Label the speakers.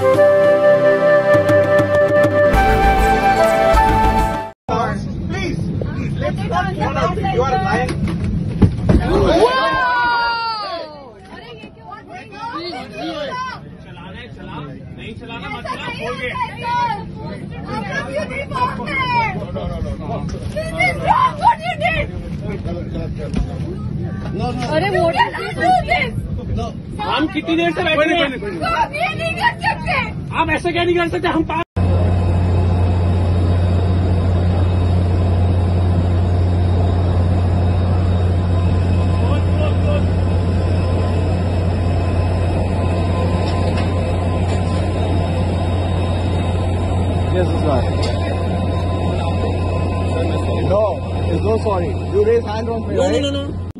Speaker 1: You are lying. नहीं चलाना मत चला खोल के
Speaker 2: अरे
Speaker 1: हम कितनी देर से बैठे हैं? आप ऐसा क्या नहीं कर सकते? हम
Speaker 3: Yes, it's not. No, there's no sorry. You raise hand on me.
Speaker 1: No.